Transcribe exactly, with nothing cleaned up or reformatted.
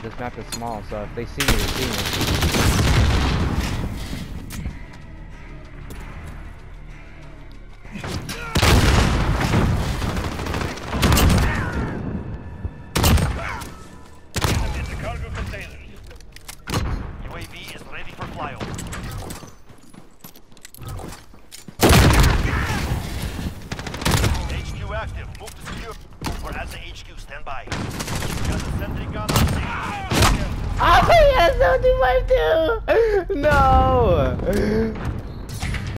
this map is small, so if they see me, they see me. In the cargo containers. U A V is ready for flyover. H Q active. Move to secure. We're at the H Q. Stand by. Got the sentry gun on station. Oh, yes, don't do my do. No.